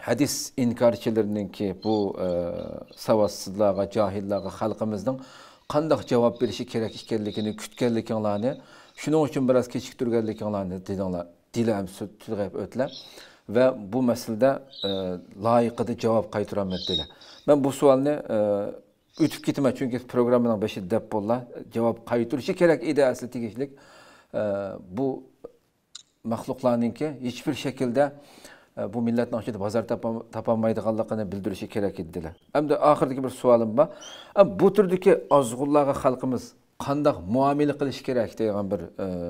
hadis inkarchilarininki bu savadsızlığa, cahillığa halkımızın qandaq cevap verishi kerak ekanligini kutganliginglarni, shuning uchun biroz kechiktirganliginglarni dedinglar. Dilam tilg'ab o'tlar va bu masalada loyiqida javob qaytarolmadilar. Men bu savolni o'tib ketaman, chunki programmaning beshida deb bo'llar. Javob qaytarishi kerak edi asli tegishlik. Bu maxluqlarninki hech bir shaklda bu millatning ichida bozor topolmaydiganligini bildirishi kerak edilar. Hamda oxirdagi bir savolim bor. Bu turdagi ozg'unlarga xalqimiz qanday muomala qilish kerak degan bir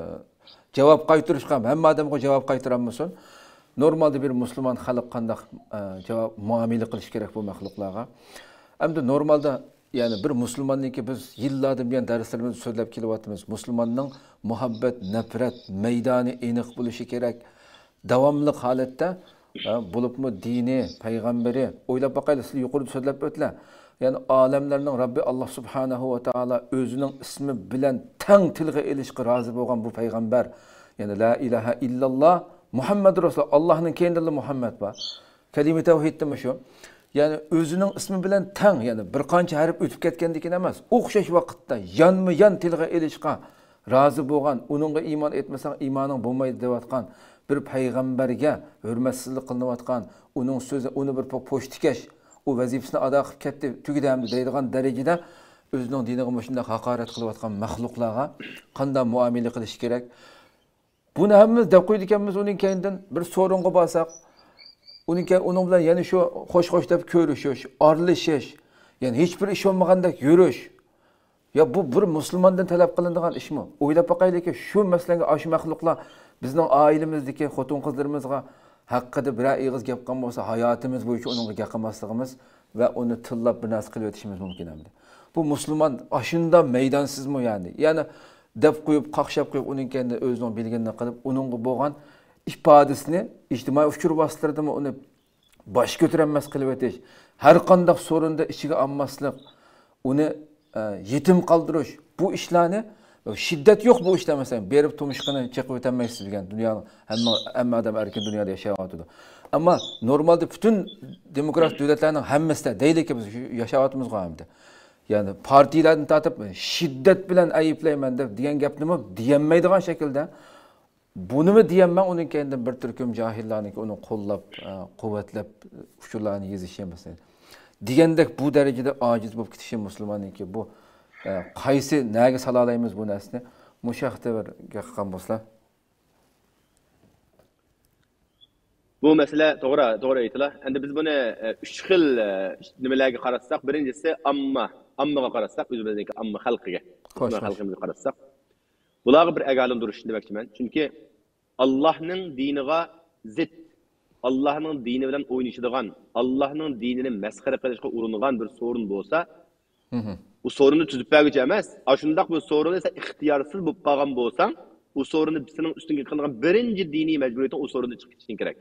javob qaytarishga hamma odamga javob qaytarammisin. Normalde bir Müslüman xalq qanday javob muomala qilish kerak bu maxluqlarga. Hamda normalda yani bir Müslümanniki biz yillardan buyon darslarimizni so'zlab kelyapmiz. Müslümanning muhabbat, nafrat maydoni aniq bo'lishi kerak. Davomli holatda bo'libmi dini, payg'ambari o'ylab boqaylik, siz yuqorida so'zlab o'tlar. Yani alemlerning Rabbi Allah subhanahu va taala o'zining ismi bilan tang tilga elishga rozi bo'lgan bu payg'ambar. Yani la ilaha illalloh Muhammed Rasul, Allah'ın kendisi Muhammed var. Kelime tevhiddimi şu? Yani özünün ismi bilen tang, yani bir qancha harf o'tib ketgandikin emas. O'xshash vaqtda yanma-yan tilga elishga rozi bo'lgan, uningga iymon etmasang iymoning bo'lmaydi deyotgan bir payg'ambarga hurmatsizlik qilinayotgan, uning so'zi uni bir po'shtikash, u vazifasini ado qilib ketdi, tugidamdi deydigan darajada o'zining diniga shunday haqorat qilayotgan maxluqlarga qanday muomala qilish kerak? Buni hammamiz deb qo'ydik ekanmiz, uning keyindan bir so'ringa borsak, uning bilan yana shu xo'sh-xo'sh deb ko'rishish, orlishish, yani hech bir ish olmagandek yurish. Ya bu bir musulmondan talab qilinadigan ishmi? O'ylab boqaylik, shu maslaga ash maxluqlar bizning oilamizdagi xotin-qizlarimizga haqqida bir og'iz gap qilgan bo'lsa, hayotimiz bo'yicha uningga gap qilmasligimiz va uni tillab bir narsa qilib o'tishimiz mumkin endi. Bu musulmon ashunda maydonsizmi yani? Yani deb qo'yib, qaqshab qo'yib, uning kendi o'zining bilganini qilib, uningga bo'lgan ifodasini ijtimoiy uchur vositalarida uni bosh ko'taranmas qilib o'tish, har qanday so'rinda ichiga olmaslik, uni yetim qoldirish, bu ishlarni shiddat yo'q bu ishlar masalan, berib turmushqini chiqib o'tolmaysiz degan dunyoning hamma odam erkin dunyoda yashayapti. Ammo normalda butun demokratik davlatlarning hammasida deylik biz yashayapmiz hamda. Yani partiyalarni tatib shiddat bilan ayiblayman deb degan gapni deyanmaydigan shaklda buni deyanman, uning kendidan bir turkum jahillarniki uni qo'llab, quvvatlab uchurlarni yezish emas. Degandek bu darajada ojiz bo'lib ketishi musulmonniki bu qaysi naga sala olamiz bu narsani? Mushaxta bir gapqan bo'lsa. Bu mesele to'g'ri aytdilar. Endi biz buni 3 xil nimalarga qaratsak, birinchisi ammaga qaratsak, o'zimizdagi amma xalqiga, xalqimizga qaratsak, bularga bir agalin durish demoqchiman. Chunki Allohning diniga zid, Allohning dini bilan o'ynashadigan, Allohning dinini masxara qilishga uringan bir so'rin bo'lsa, u so'rinni tuzib berguchi emas, shundaq bir so'rin esa ixtiyorsiz bo'lib qolgan bo'lsang, u so'rinni sening ustingga qilingan birinchi diniy majburiyating u so'rinni chiqib ketishing kerak.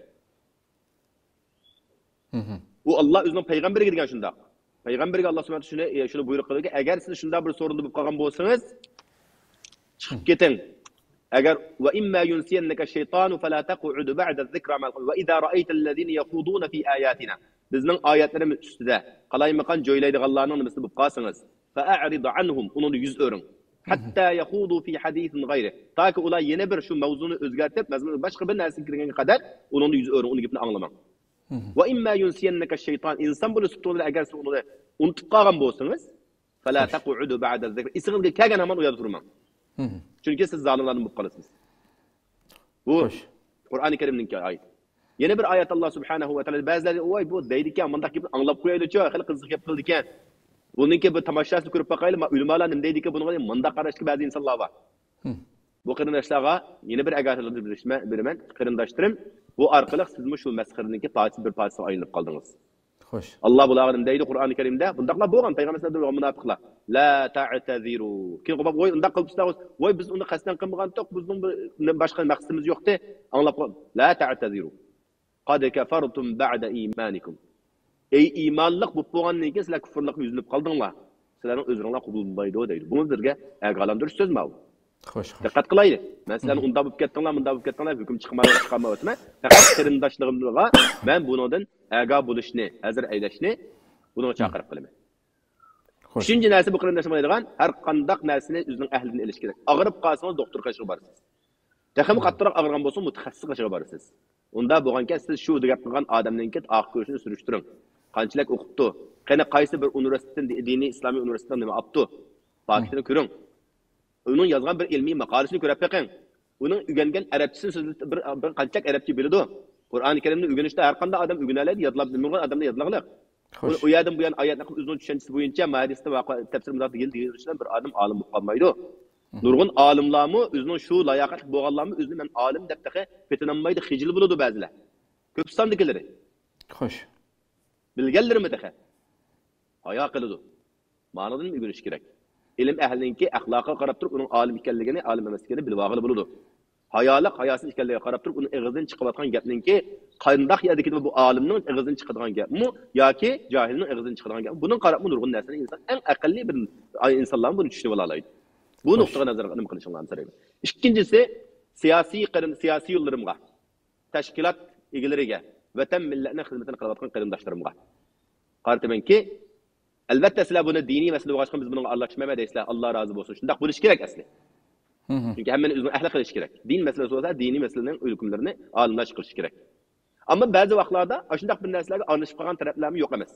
U Allah o'zining payg'ambariga degan shundaq. Payg'ambarga Alloh subhanahu shuni buyruq qildi, agar siz shunda bir so'rinda bo'lib qolgan bo'lsangiz, chiqib keting. Agar va imma yunsiyannaka shaytanu fala taq'ud ba'da zikra ma va idza ra'ayta alladhina yakhuduna fi ayatina. Bizning oyatlarimiz ustida qalaymagan joylaydiganlarning nimasini bo'lib qolsangiz, fa'rid anhum, unun yuz o'ring. Hatta yakhudu fi hadithin ghayri. Taki ular yana bir shu mavzuni o'zgartirib, mazmun boshqa bir narsa kirganga qadar unun yuz o'ring, uni gapni anglamang. Va imma yunsiyannaka shaytan, inson bo'lsa to'g'ri agar siz uni unutib qolgan bo'lsangiz, fala taq'ud ba'da zikr. Isingizga kelgan hamon u yerda turmang. Chunki siz zolimlardan bo'lib qolasiz. Bu Qur'oni Karimning oyati. Yana bir oyat Alloh subhanahu va taolo ba'zilar voy bu deydikan, bundaq gapni anglab qo'yaylik-chi, xil qiziq gap qildikan. Buningki bir tomoshabini ko'rib boqaylik, ulamolar nima deydikan, bunga bundaq qarashga ba'zi insonlar bor. Bu qarindoshlarga yana bir agarlarni beraman, qarindoshlarim, bu orqali sizmi shu masxirniki bir parchasi aylanib qoldingiz. Xo'sh. Alloh bularga nima deydi Qur'oni Karimda? Bundaqlar bo'lgan payg'ambarlar bo'lgan munofiqlar. La ta'taziru. Keyin qo'yib voy undaq qilibsizlar, voy biz uni qasdan qilmagan to'q, bizning boshqa maqsadimiz yo'qdi. Anglab qol. La ta'taziru. Qad kafartum ba'da imanikum. Ey iymonliq bo'lib bo'lgandan keyin sizlar kufrlikka yuzinib qoldinglar. Sizlarning o'zingizlar qabul bo'lmaydi deydi. Bu bizga ag'alandirish so'zmi bu? Xo'sh, xo'sh. Diqqat qilaylik. Masalan, unda bo'lib ketdinglar, bunda bo'lib ketdinglar, hukm chiqarmayapman. Faqat qarindoshligimga men bundan aga bo'lishni, hazır aylashni buni chaqirib qilaman. Üçüncü narsa bu qarindoshlik bo'ladigan har qanday narsani o'zining ahlidan elish kerak. Og'rib qolsangiz doktor qilishga borasiz. Texmi qattiqroq og'rigan bo'lsa mutaxassis qilishga borasiz. Unda bo'lganka siz shu degap qilgan odamninki oq ko'rishini surishtiring. Qanchalik o'qibdi? Qani qaysi bir universitetdan, diniy islomiy universitetdan nima olibdi? Faktini ko'ring. Uning yozgan bir ilmiy maqolasini ko'rib beqing. Uning o'rgangan arabchasini so'zlab bir qanchalik arabcha biladi. Qur'oni Karimni o'rganishda har qanday odam o'rganadi, yodlab bilmagan odamni yodlag'liq. O yerden bu yan ayetni o'zining tushunchasi bo'yicha hadisda va tafsirda degan bir odam olim bo'lib qolmaydi. Nurg'un olimlarmi o'zining shu layoqatli bo'lganlarmi o'zini men olim deb taqa fetinolmaydi, xijil bo'ladi ba'zilar. Ko'p sondikilari. Xo'sh. Bilganlarmi taqa? Hayo qiladi. Ma'nodan o'rganish kerak. Ilm ahlininki axloqiga qarab turib uning olim ekanligini, olim emasligini bilib olg'ili bo'ladi. Hayoliq, hayosiz ekanligiga qarab turib uning og'zidan chiqayotgan gapninki qandoq yerdagi bu olimning og'zidan chiqadigan gapmi yoki johilning og'zidan chiqadigan gap. Buning qarab nurg'un narsani inson eng aqlli bir insonlar buni tushunib oladi. Bu nuqtaga nazar qilib qilishinglarni so'rayman. Ikkinchisi siyosiy yo'llarimga, tashkilot egalariga, vatan millatning xizmatini qilayotgan qarindoshlarimga qaratamanki, albatta sizlar buni diniy masala bo'lg'achqa biz bunga aralashmaymiz deysizlar. Alloh rozi bo'lsin. Shundaq bo'lish kerak asli. Çünkü hemen özünün ahli qilish kerak. Din meselesi olsa dini meselenin hükümlerini alimlar qilish kerak. Ama bazı vaqtlarda shundaq bir narsalarga aralashib qolgan taraflarmi yo'q emas.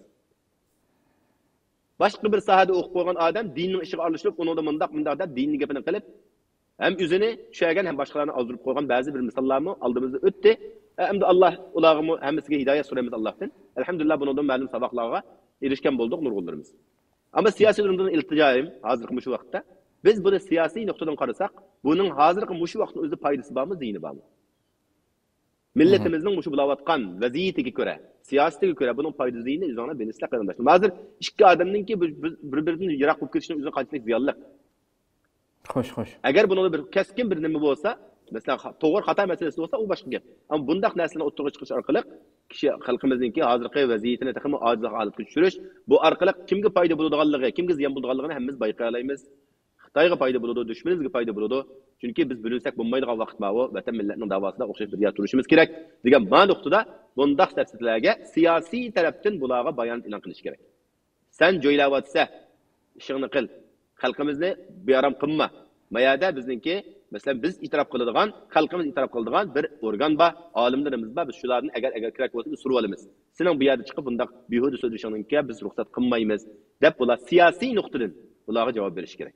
Başqa bir sahada o'qib qo'ygan odam dinning ishiga aralashib, uningda mundaq deb dinning gapini qilib, hem o'zini tushirgan hem boshqalarni oldurib qo'ygan ba'zi bir misollarni oldimizda o'tdi. Endi Alloh ularga hammasiga hidoyat so'raymiz Allohdan. Alhamdulillah bundan ma'lum saboqlarga erishgan bo'ldik nurg'unlarimiz. Ama siyosiy durumdan iltijoyim hozirgi shu vaqtda biz bunu siyasi noktadan qarasak, bunun hazırki muşu vaqtın özü paydası barmı, ziyni barmı? Milletimizin muşu bulavatkan vaziyetiga göre, siyasetiga göre bunun paydası ziyni üzerine benisle qarindoshlar. Hazır ikki adamninki bir-biridan yiroq bo'lib ketishning o'zi qanchalik ziyonliq. Xo'sh, xo'sh. Agar buni bir keskin bir nima bo'lsa, masalan, to'g'ri xato masalasi bo'lsa, u boshqa gap. Ammo bundaq narsalarni o'ttirib chiqish orqali kishi xalqimizningki hozirgi vaziyatini taxmi ojiz holatga tushirish, bu orqali kimga foyda bo'ladiganligi, kimga ziyon bo'ladiganligini hammamiz bayqay olamiz. Xitoyga foyda bo'ladi, dushmanimizga foyda bo'ladi. Chunki biz bilinsak bo'lmaydigan vaqt bor, vatan millatning davosida o'xshash bir yer turishimiz kerak degan ma'noda bundaq tafsirlarga siyosiy tarafdan bularga bayon e'lon qilish kerak. Sen joylayotsa, ishingni qil. Xalqimizni bearam qilma. Mayada bizningki, masalan biz e'tirof qiladigan, xalqimiz e'tirof qiladigan bir organ bor, olimlarimiz bor. Biz shularni agar kerak bo'lsa biz surib olamiz. Sening bu yerda chiqib bundaq behuda so'zlashingga biz ruxsat qilmaymiz deb bular siyosiy nuqtadan bularga javob berish kerak.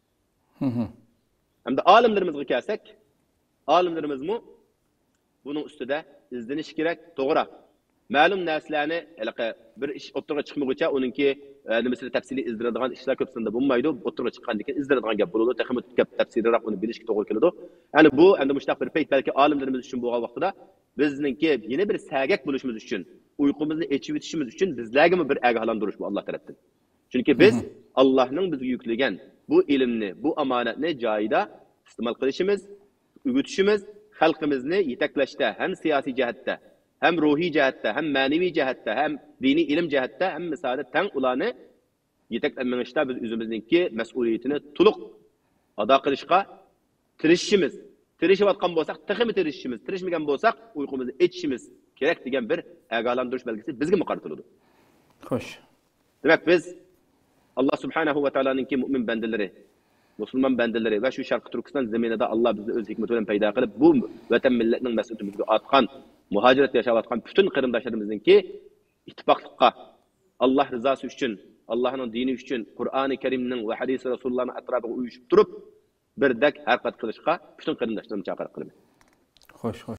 Hem de alimlerimizge kelsak, alimlerimizmi bunun üstüde izleniş gerek, doğru. Ma'lum narsalarni bir ish o'ttirga chiqmaguncha uningki nimasini tafsiliy izdiradigan ishlar ko'psanda bo'lmaydi. O'ttirga chiqqandan keyin izdiradigan gap bo'ladi. Texnik gap tafsirroq uni bilishga to'g'ri keladi. Ya'ni bu endi mushtaq bir payt balki olimlarimiz uchun bo'lgan vaqtida bizningki yana bir sagak bo'lishimiz uchun, uyqumizni echib yetishimiz uchun bizlarga bir ogohlantirish bu Alloh tarafdan. Chunki biz Allohning bizga yuklagan bu ilmni, bu amonatni joyida iste'mol qilishimiz, o'rgatishimiz, xalqimizni yetaklashda ham siyosiy jihatda, hem ruhi cihatte, hem manevi cihatte, hem dini ilim cihatte, hem misali tang ularni yetaklanmışta biz özümüzdeki mesuliyetini tuluk ada qilishga tirishimiz. Tirishayotgan bo'lsak, texmi tirishimiz, tirishmagan bo'lsak, uyqumizni etishimiz kerak degan bir ogohlantirish belgisi bizga muqarratiladi. Xo'sh. Demak biz Allah subhanahu va taolaninki mu'min bandalari, musulmon bandalari va shu Sharq Turkiston zaminida Allah bizni o'z hikmati bilan paydo qilib, bu vatan millatning mas'uliyatimizga atgan muhacirat yaşayotgan bütün qarindoshlarimizningki ittifoqlikqa, Allah rizosi uchun, Allohning dini uchun, Qur'oni Karimning va hadis Rasulullohning atrofiga uyushib turib, birdek harakat qilishga bütün qarindoshlarimizni chaqiriq qilaman. Xo'sh.